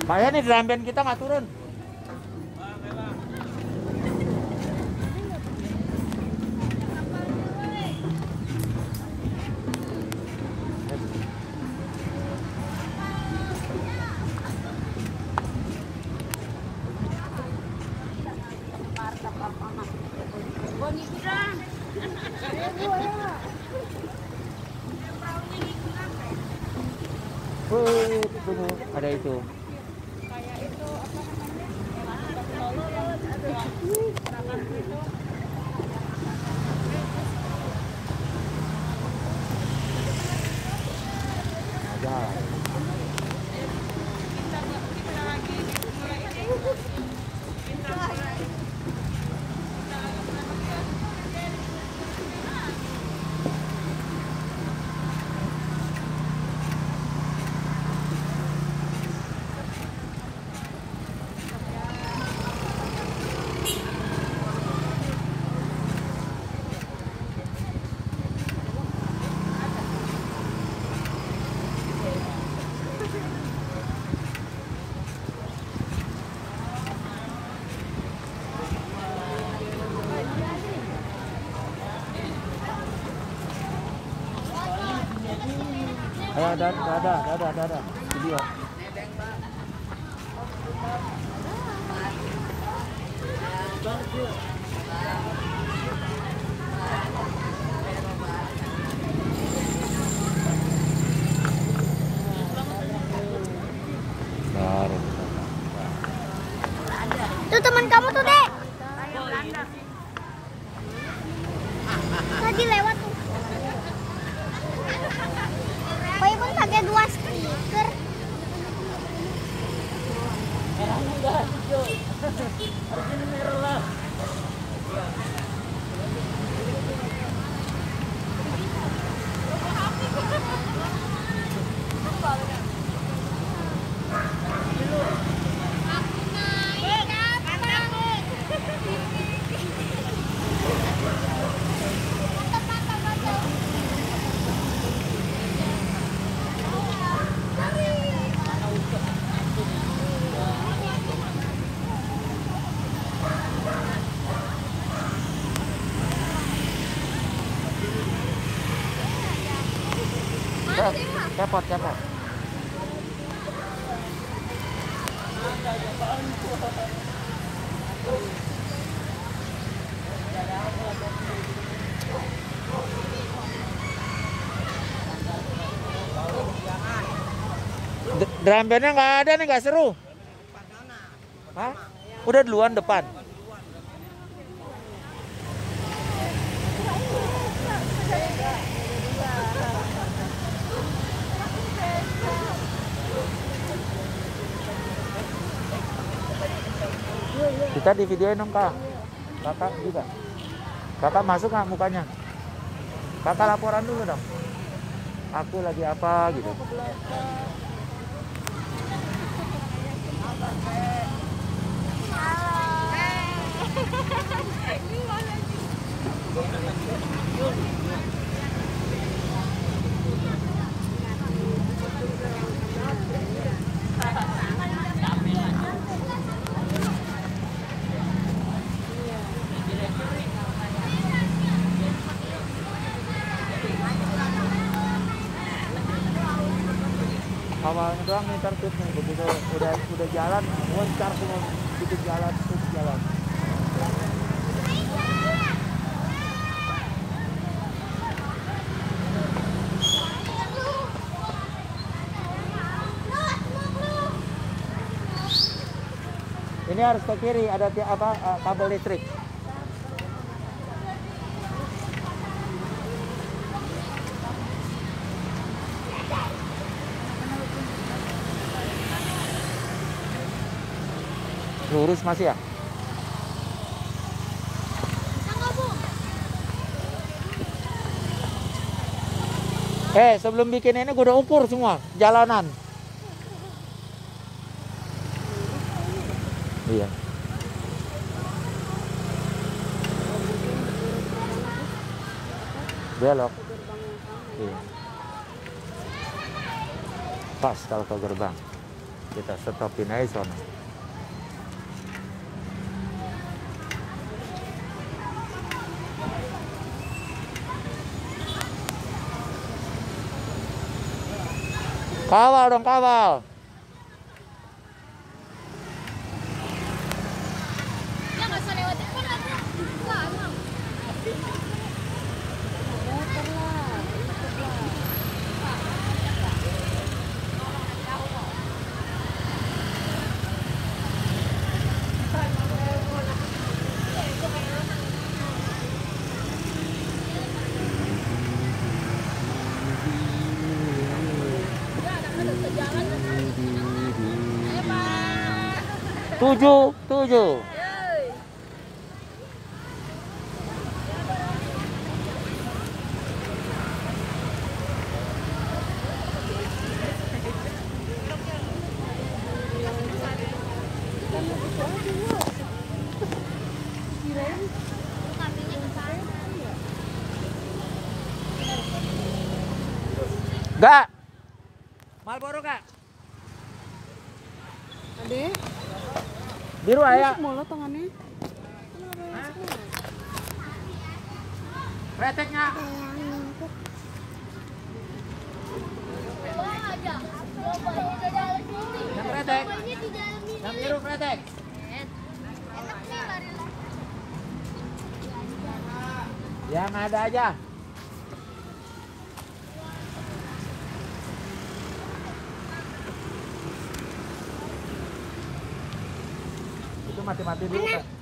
Bahaya nih drum band kita nggak turun. Tunggu, ada itu. Kayak itu apa Ada. Ada video. Itu teman kamu tuh, Dek. Tadi lewat tuh. Boy pun pakai 2 stiker. Merahnya enggak hijau. Harusnya merah. Cepot. Drum bandnya nggak ada nih, nggak seru. Hah? Udah duluan depan. Kita di videoin dong, Kak. Kakak juga. Kakak masuk nggak mukanya? Kakak laporan dulu dong. Aku lagi apa gitu. Awalnya doang nih tertib nih, begitu udah jalan, loncar semua, begitu jalan terus jalan. Ini harus ke kiri, ada kabel listrik. Lurus masih ya? Sebelum bikin ini gue udah ukur semua jalanan. Iya. Belok. Iya. Pas kalau ke gerbang. Kita stopin aja sono. Kawal dong, kawal. Ya nggak usah lewatin kan ada. Wah, emang. Tujuh. Gak. Marlboro gak? Ade, Biru ayah. mulu tangannya. Reteknya. Yang retek. Yang biru retek. Yang ada aja. Itu mati-mati dulu, Kak.